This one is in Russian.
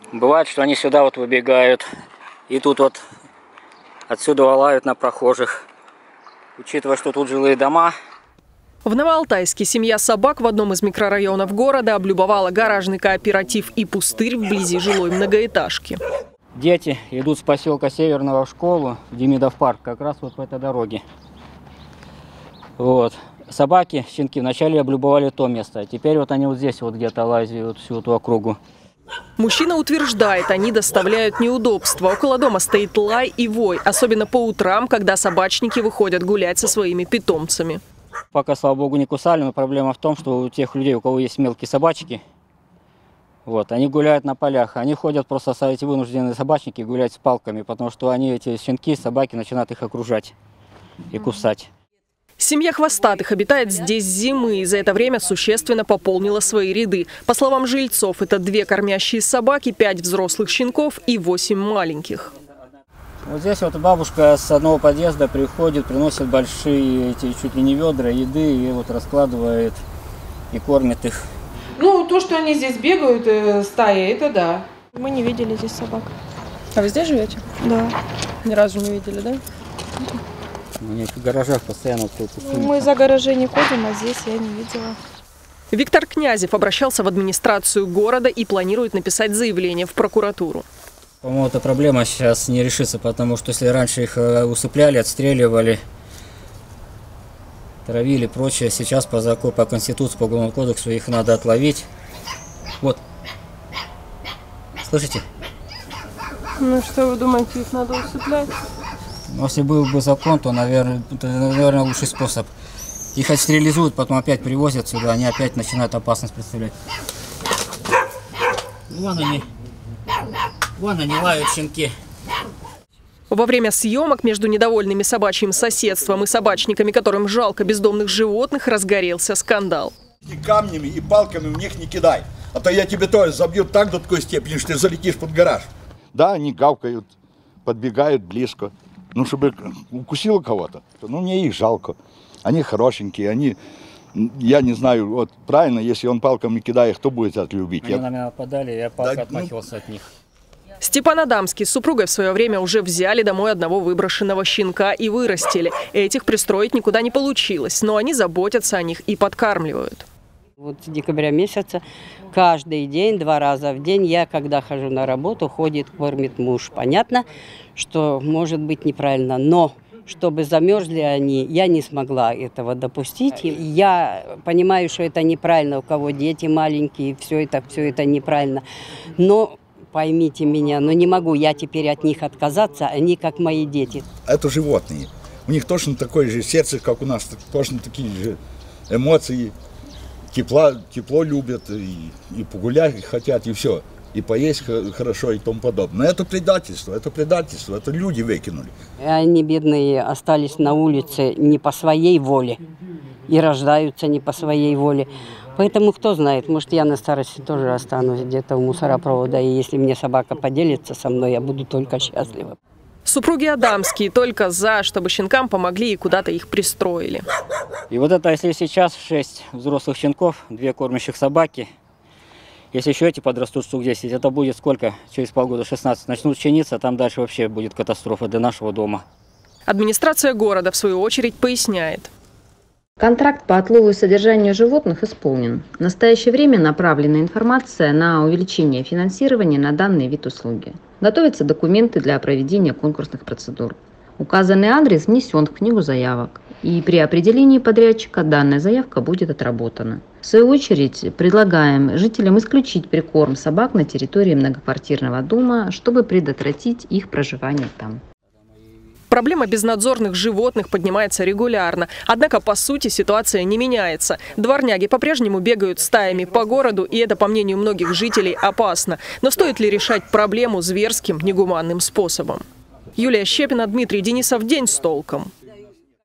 Бывает, что они сюда вот выбегают, и тут вот отсюда лают на прохожих. Учитывая, что тут жилые дома. В Новоалтайске семья собак в одном из микрорайонов города облюбовала гаражный кооператив и пустырь вблизи жилой многоэтажки. Дети идут с поселка Северного в школу, в Демидов парк, как раз вот по этой дороге. Вот. Собаки, щенки вначале облюбовали то место, а теперь вот они вот здесь вот где-то лазят вот всю эту округу. Мужчина утверждает, они доставляют неудобства. Около дома стоит лай и вой, особенно по утрам, когда собачники выходят гулять со своими питомцами. Пока, слава богу, не кусали, но проблема в том, что у тех людей, у кого есть мелкие собачки, вот, они гуляют на полях. Они ходят просто, эти вынужденные собачники, гулять с палками, потому что они, эти щенки, собаки, начинают их окружать и кусать. Семья Хвостатых обитает здесь с зимы и за это время существенно пополнила свои ряды. По словам жильцов, это 2 кормящие собаки, 5 взрослых щенков и 8 маленьких. Вот здесь вот бабушка с одного подъезда приходит, приносит большие эти чуть ли не ведра еды и вот раскладывает и кормит их. Ну, то, что они здесь бегают, стаи, это да. Мы не видели здесь собак. А вы здесь живете? Да. Ни разу не видели, да? У них в гаражах постоянно кто-то сунется. Мы за гаражей не ходим, а здесь я не видела. Виктор Князев обращался в администрацию города и планирует написать заявление в прокуратуру. По-моему, эта проблема сейчас не решится, потому что если раньше их усыпляли, отстреливали, травили и прочее, сейчас по закону, по Конституции, по Уголовному кодексу их надо отловить. Вот. Слышите? Ну что вы думаете, их надо усыплять? Если был бы закон, то, наверное, лучший способ. Их отстерилизуют, потом опять привозят сюда, они опять начинают опасность представлять. Вон они лают, щенки. Во время съемок между недовольными собачьим соседством и собачниками, которым жалко бездомных животных, разгорелся скандал. И камнями, и палками в них не кидай. А то я тебе тоже забью так до такой степени, что ты залетишь под гараж. Да, они гавкают, подбегают близко. Ну, чтобы укусило кого-то, ну, мне их жалко. Они хорошенькие, они, я не знаю, вот правильно, если он палками кидает, кто будет это любить? Они на меня нападали, я палкой отмахивался от них. Степан Адамский с супругой в свое время уже взяли домой одного выброшенного щенка и вырастили. Этих пристроить никуда не получилось, но они заботятся о них и подкармливают. Вот с декабря месяца каждый день, 2 раза в день я, когда хожу на работу, ходит, кормит муж. Понятно, что может быть неправильно, но чтобы замерзли они, я не смогла этого допустить. Я понимаю, что это неправильно, у кого дети маленькие, все это неправильно. Но поймите меня, но не могу я теперь от них отказаться, они как мои дети. Это животные. У них точно такое же сердце, как у нас, точно такие же эмоции. Тепло любят, и погулять хотят, и все. И поесть хорошо, и тому подобное. Но это предательство, это люди выкинули. Они, бедные, остались на улице не по своей воле и рождаются не по своей воле. Поэтому, кто знает, может, я на старости тоже останусь где-то у мусоропровода, и если мне собака поделится со мной, я буду только счастлива. Супруги Адамские только за, чтобы щенкам помогли и куда-то их пристроили. И вот это, если сейчас 6 взрослых щенков, 2 кормящих собаки, если еще эти подрастут штук 10, это будет сколько? Через полгода 16 начнут чиниться, там дальше вообще будет катастрофа для нашего дома. Администрация города, в свою очередь, поясняет. Контракт по отлову и содержанию животных исполнен. В настоящее время направлена информация на увеличение финансирования на данный вид услуги. Готовятся документы для проведения конкурсных процедур. Указанный адрес внесен в книгу заявок, и при определении подрядчика данная заявка будет отработана. В свою очередь, предлагаем жителям исключить прикорм собак на территории многоквартирного дома, чтобы предотвратить их проживание там. Проблема безнадзорных животных поднимается регулярно. Однако, по сути, ситуация не меняется. Дворняги по-прежнему бегают стаями по городу, и это, по мнению многих жителей, опасно. Но стоит ли решать проблему зверским, негуманным способом? Юлия Щепина, Дмитрий Денисов. День с толком.